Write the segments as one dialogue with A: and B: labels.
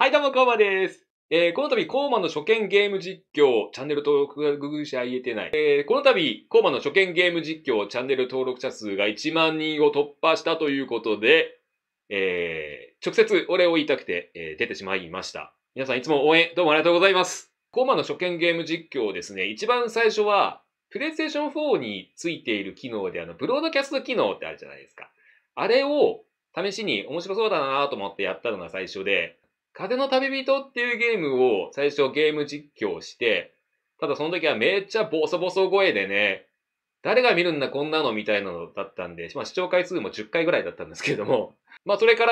A: はい、どうも、コーマです。この度、コーマの初見ゲーム実況、チャンネル登録がググしゃ言えてない。この度、コーマの初見ゲーム実況、チャンネル登録者数が1万人を突破したということで、直接お礼を言いたくて、出てしまいました。皆さんいつも応援どうもありがとうございます。コーマの初見ゲーム実況ですね、一番最初は、プレイステーション4についている機能でブロードキャスト機能ってあるじゃないですか。あれを試しに面白そうだなと思ってやったのが最初で、風の旅人っていうゲームを最初ゲーム実況して、ただその時はめっちゃボソボソ声でね、誰が見るんだこんなのみたいなのだったんで、視聴回数も10回ぐらいだったんですけれども、それから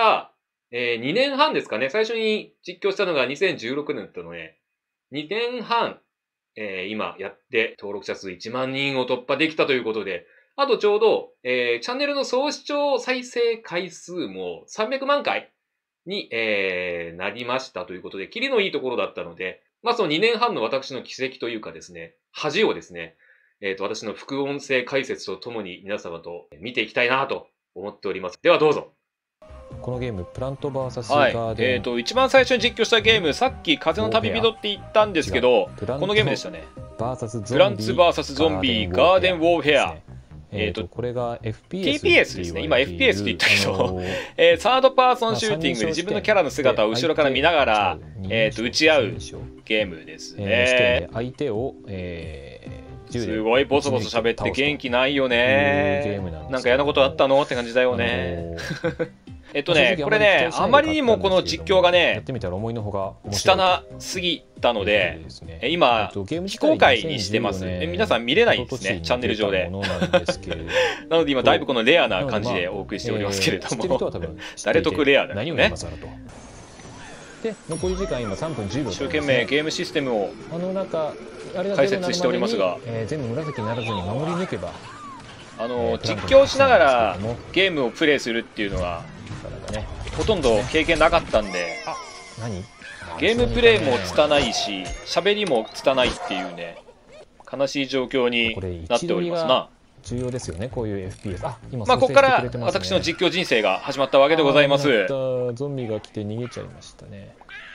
A: 、2年半ですかね、最初に実況したのが2016年だったので、2年半、今やって登録者数1万人を突破できたということで、あとちょうど、チャンネルの総視聴再生回数も300万回に、なりましたということで、キリのいいところだったので、その2年半の私の奇跡というかですね、恥をですね、私の副音声解説とともに皆様と見ていきたいなと思っております。ではどうぞ。
B: このゲーム、プラント VS ガーデン、
A: 一番最初に実況したゲーム、さっき風の旅人って言ったんですけど、このゲームでしたね。プランツ VS ゾンビガーデンウォーフェア。
B: これが
A: TPS ですね。今 FPS って言ったけど、サードパーソンシューティングで自分のキャラの姿を後ろから見ながら、撃ち合うゲームですね。
B: 相手を、
A: すごいボソボソ喋って元気ないよね。なんか嫌なことあったのって感じだよね。これね、あまりにもこの実況がね、拙すぎたので、今、非公開にしてます。皆さん見れないですね、チャンネル上で。なので今、だいぶこのレアな感じでお送りしておりますけれども、誰得レアだよね。
B: で、残り時間今3分10秒。
A: 一生懸命ゲームシステムを解説しておりますが、
B: 全部紫にならずに守り抜けば、
A: 実況しながらゲームをプレイするっていうのは、ほとんど経験なかったんで、ゲームプレイも拙いし、喋りも拙いっていうね、悲しい状況になっておりますな。
B: 重要ですよね、こういう FPS。
A: ここから私の実況人生が始まったわけでございます。
B: ゾンビが来て逃げちゃいましたね。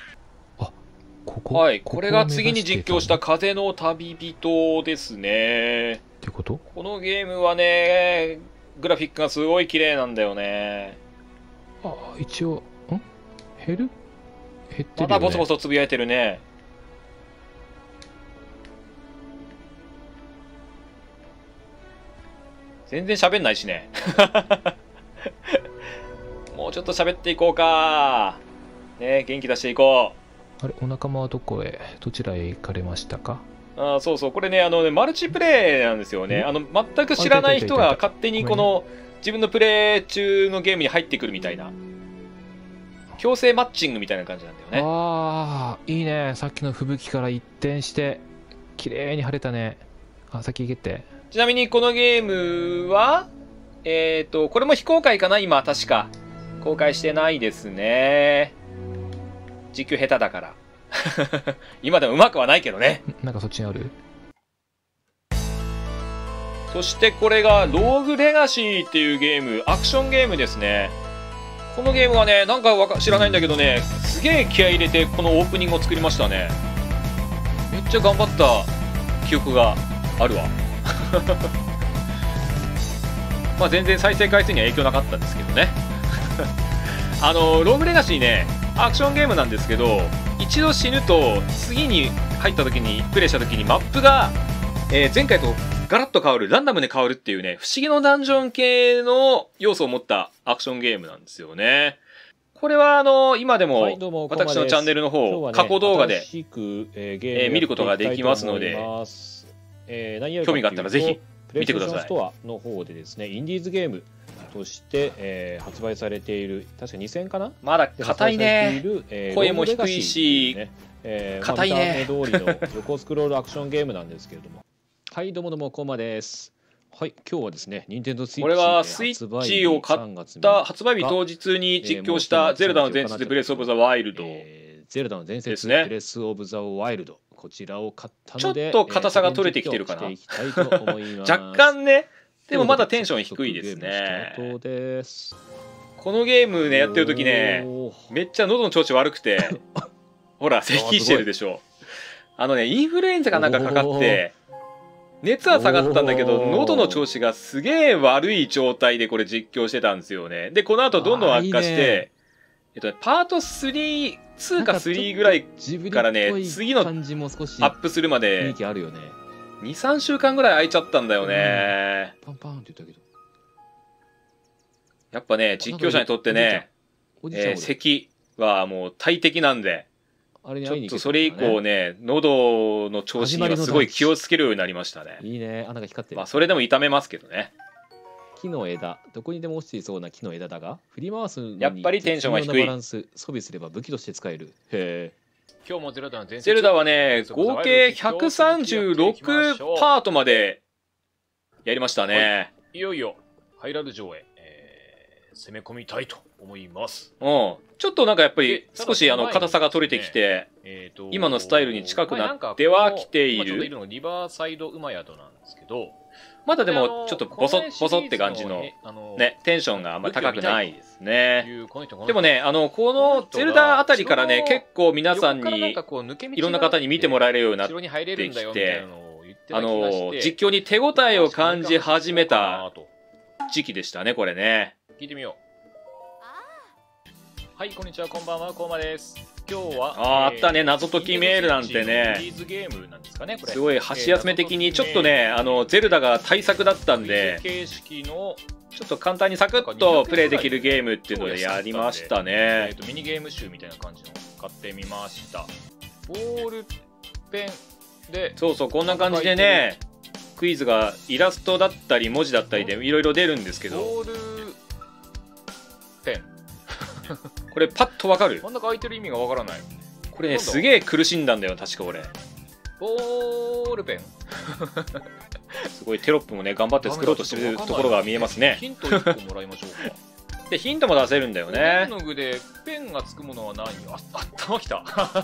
A: はい、これが次に実況した風の旅人ですね。
B: ってこと？
A: このゲームはね、グラフィックがすごい綺麗なんだよね。
B: 一応、減ってるよね。
A: まだボソボソつぶやいてるね。全然喋んないしね。もうちょっと喋っていこうか。ね、元気出していこ
B: う。あれ、お仲間はどちらへ行かれましたか？
A: そうそう、これね、マルチプレイなんですよね。全く知らない人が勝手にこの自分のプレイ中のゲームに入ってくるみたいな。強制マッチングみたいな感じなんだよね。
B: いいね。さっきの吹雪から一転して、綺麗に晴れたね。先行けって。
A: ちなみにこのゲームは、これも非公開かな今、確か。公開してないですね。実況下手だから。今でもうまくはないけどね。
B: なんかそっちにある？
A: そしてこれがローグレガシーっていうゲーム、アクションゲームですね。このゲームはね、なんか知らないんだけどね、すげえ気合い入れてこのオープニングを作りましたね。めっちゃ頑張った記憶があるわ。全然再生回数には影響なかったんですけどね。ローグレガシーね、アクションゲームなんですけど、一度死ぬと次に入った時にプレイした時にマップが、前回とガラッと変わる、ランダムで変わるっていうね、不思議のダンジョン系の要素を持ったアクションゲームなんですよね。これは今でも私のチャンネルの方、過去動画で、見ることができますので、興味があったらぜひ見てください。
B: ストアの方でですね、インディーズゲームとして、発売されている、確か2000かな？
A: まだ硬いね。声も低いし、硬いね。
B: 通りの横スクロールアクションゲームなんですけれども。はい、どうもコーマです。はい、今日はですね、任天堂スイッチ。
A: これはスイッチを買った発売日当日に実況したゼルダの伝説ブレスオブザワイルド。
B: ゼルダの伝説ブレスオブザワイルド。こちらを買ったので、
A: ちょっと硬さが取れてきてるかな。若干ね、でもまだテンション低いですね。このゲームね、やってる時ね、めっちゃ喉の調子悪くて、 ほら咳してるでしょ。インフルエンザがなんかかかって熱は下がったんだけど、喉の調子がすげえ悪い状態でこれ実況してたんですよね。でこの後どんどん悪化して、パート3、2か3ぐらいからね、次のアップするまで2、3週間ぐらい空いちゃったんだよね。
B: パンパンって言ったけど。
A: やっぱね、実況者にとってね、咳はもう大敵なんで、ちょっとそれ以降ね、喉の調子にはすごい気をつけるようになりましたね。
B: いいね、穴が光ってる。
A: まあそれでも痛めますけどね。
B: 木の枝、どこにでも落ちていそうな木の枝だが、振り回すのに
A: やっぱりテンションが低い。
B: バランス、装備すれば武器として使える。へえ。
A: 今日もゼルダはね、合計136パートまでやりましたね。
C: いよいよハイラル城へ、攻め込みたいと思います。
A: うん。ちょっとなんかやっぱり少し硬さが取れてきて、今のスタイルに近くなってはきている。
C: リバーサイド馬宿なんですけど、
A: まだでもちょっとボソって感じのね、テンションがあんまり高くないですね。でもね、このゼルダあたりからね、結構皆さんに、いろんな方に見てもらえるようになってきて、実況に手応えを感じ始めた時期でしたね、これね。
C: 聞いてみよう。はい、こんにちは、こんばんは、こうまです。今日は
A: あったね、謎解きメールなんてね、すごい箸休め的にちょっとね、ゼルダが大作だったんで、ちょっと簡単にサクッとプレイできるゲームっていうのでやりましたね。
C: ミニゲーム集みたいな感じの買ってみました。ボールペンで、
A: そうそう、こんな感じでね、クイズがイラストだったり文字だったりでいろいろ出るんですけど、
C: ボールペン
A: これパッとわかる？
C: 真ん中空いてる意味がわからない。
A: これね、すげえ苦しんだんだよ、確か俺。
C: ボールペン
A: すごいテロップもね、頑張って作ろうとしてるところが見えますね。
C: ヒント1個もらいましょうか。
A: で、ヒントも出せるんだよね。
C: ペンの具でペンがつくものは何？頭きた。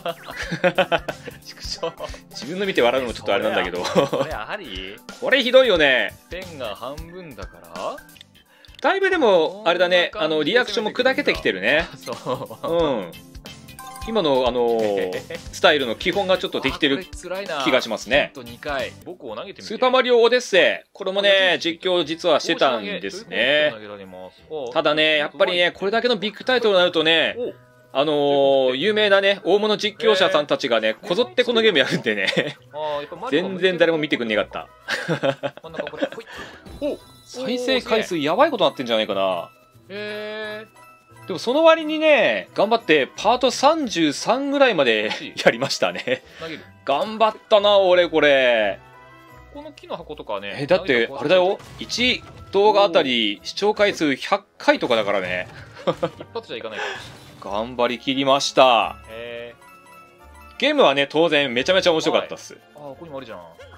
A: 自分の見て笑うのもちょっとあれなんだけど。
C: これあり？
A: これひどいよね。
C: ペンが半分だから？
A: だいぶでも、あれだね、リアクションも砕けてきてるね。
C: そう。
A: うん。今の、スタイルの基本がちょっとできてる気がしますね。
C: スー
A: パーマリオオデッセイ。これもね、実況実はしてたんですね。ただね、やっぱりね、これだけのビッグタイトルになるとね、有名なね、大物実況者さんたちがね、こぞってこのゲームやるんでね、全然誰も見てくんねえかった。再生回数やばいことなってんじゃないかな。でもその割にね、頑張ってパート33ぐらいまでやりましたね。頑張ったな、俺これ。
C: この木の箱とかね。
A: だって、あれだよ。1動画あたり視聴回数100回とかだからね。
C: 一発じゃいかないか。
A: 頑張りきりました。ゲームはね、当然めちゃめちゃ面白かったっす。
C: あ、ここにもあるじゃん。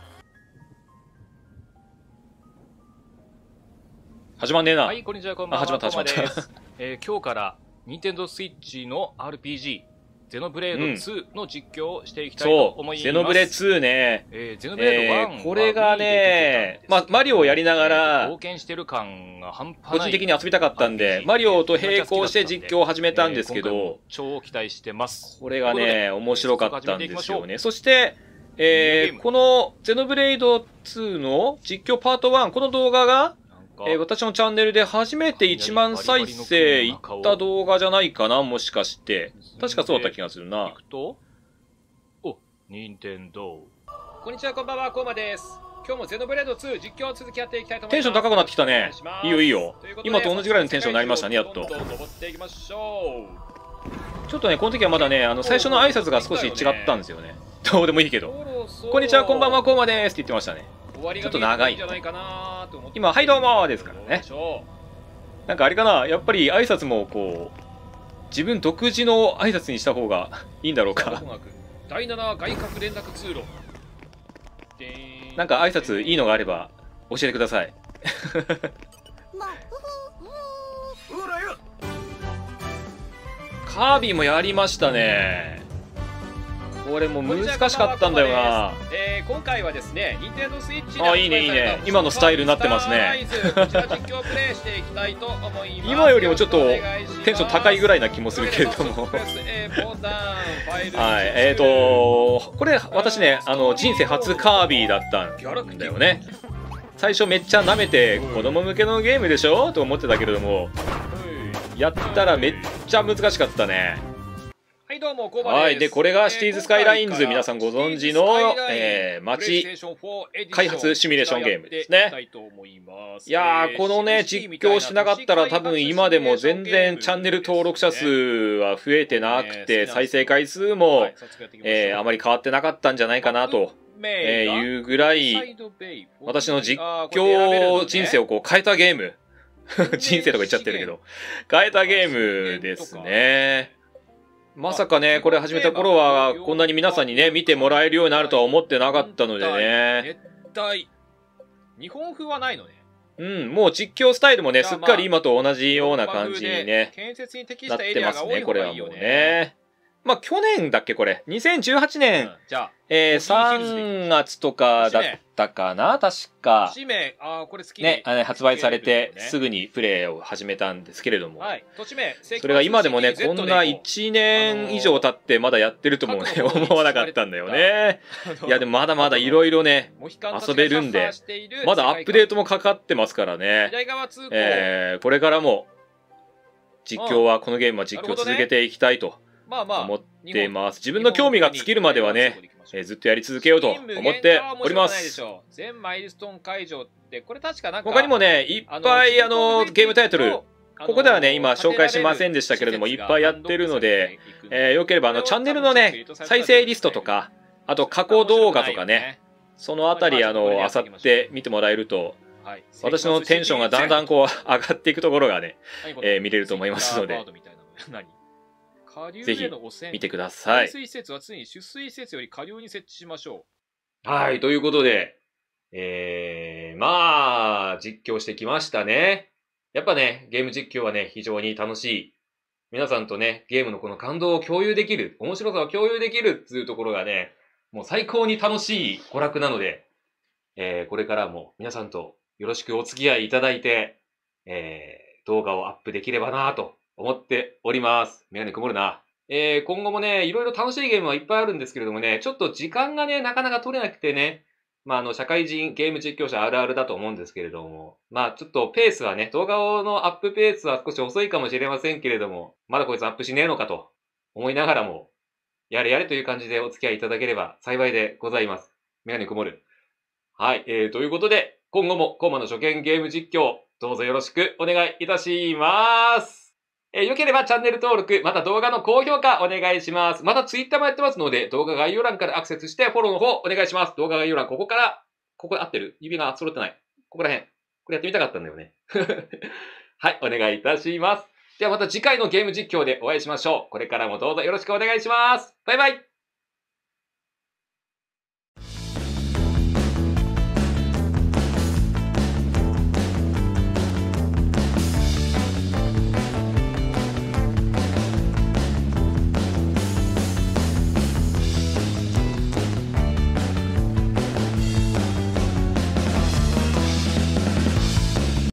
A: 始まんねえな。
C: はい、こんにちは、こんばんは。
A: 始まった。
C: 今日から任天堂スイッチの RPG ゼノブレード2の実況をしていきたいと思います。
A: ゼノブレ2ね。
C: ゼノブレード1
A: これがね、マリオをやりながら
C: 冒険してる感が半端ない。
A: 個人的に遊びたかったんで、マリオと並行して実況を始めたんですけど、
C: 超期待してます。
A: これがね、面白かったんですよね。そして、このゼノブレード2の実況パート1、この動画が私のチャンネルで初めて1万再生いった動画じゃないかな、もしかして。確かそうだった気がするな。
C: お、任天堂。
A: こんにちは、こんばんは、こうまです。今日もゼノブレード2実況を続きやっていきたいと思います。テンション高くなってきたね。いいよいいよ。今と同じぐらいのテンションになりましたね、やっと。ちょっとね、この時はまだね、最初の挨拶が少し違ったんですよね。どうでもいいけど。こんにちは、こんばんは、こうまですって言ってましたね。ちょっと長い。今、はいどうもですからね。なんかあれかな、やっぱり挨拶もこう、自分独自の挨拶にした方がいいんだろうか。
C: 第7外角連絡通路。
A: なんか挨拶いいのがあれば教えてください。カービィもやりましたね。
B: これも難しかったんだよな。
C: 今回はですね、ニンテンドースイッチで
B: いいねいいね。今のスタイルになってますね。
C: こちら実況プレイしていきたいと思います。
B: 今よりもちょっとテンション高いぐらいな気もするけれども。はい、これ私ね、人生初カービィだったんだよね。最初めっちゃ舐めて子供向けのゲームでしょと思ってたけれども、やったらめっちゃ難しかったね。
C: はい、どうも、コバです。
B: はい、で、これがシティーズスカイラインズ、皆さんご存知の、街開発シミュレーションゲームですね。いやー、このね、実況しなかったら多分今でも全然チャンネル登録者数は増えてなくて、再生回数も、あまり変わってなかったんじゃないかなと。いうぐらい、私の実況人生をこう変えたゲーム。人生とか言っちゃってるけど、変えたゲームですね。まさかね、これ始めた頃は、こんなに皆さんにね、見てもらえるようになるとは思ってなかったのでね。
C: 熱帯。日本風はないのね。
B: うん、もう実況スタイルもね、すっかり今と同じような感じにね、なってますね、これはもうね。まあ、去年だっけ、これ。2018年、3月とかだったかな、確か。ね、発売されて、すぐにプレイを始めたんですけれども。それが今でもね、こんな1年以上経ってまだやってるともね、思わなかったんだよね。いや、でもまだまだいろいろね、遊べるんで、まだアップデートもかかってますからね。これからも、実況は、このゲームは実況続けていきたいと。思っています。自分の興味が尽きるまではね、ずっとやり続けようと思っております。他にもね、いっぱいゲームタイトル、ここではね、今紹介しませんでしたけれども、いっぱいやってるので、よければチャンネルのね、再生リストとか、あと過去動画とかね、そのあたり、漁って見てもらえると、私のテンションがだんだんこう、上がっていくところがね、見れると思いますので、ぜひ見てください。
C: 排水施設は常に取水施設より下流に設置しましょ
A: う。はい、ということで、まあ、実況してきましたね。やっぱね、ゲーム実況はね、非常に楽しい。皆さんとね、ゲームのこの感動を共有できる、面白さを共有できるっていうところがね、もう最高に楽しい娯楽なので、これからも皆さんとよろしくお付き合いいただいて、動画をアップできればなぁと思っております。メガネ曇るな。今後もね、いろいろ楽しいゲームはいっぱいあるんですけれどもね、ちょっと時間がね、なかなか取れなくてね、まあ、社会人ゲーム実況者あるあるだと思うんですけれども、まあ、ちょっとペースはね、動画のアップペースは少し遅いかもしれませんけれども、まだこいつアップしねえのかと思いながらも、やれやれという感じでお付き合いいただければ幸いでございます。メガネ曇る。はい、ということで、今後もコーマの初見ゲーム実況、どうぞよろしくお願いいたします。よければチャンネル登録、また動画の高評価お願いします。またツイッターもやってますので、動画概要欄からアクセスしてフォローの方お願いします。動画概要欄、ここ合ってる？指が揃ってない。ここら辺。これやってみたかったんだよね。はい、お願いいたします。ではまた次回のゲーム実況でお会いしましょう。これからもどうぞよろしくお願いします。バイバイ。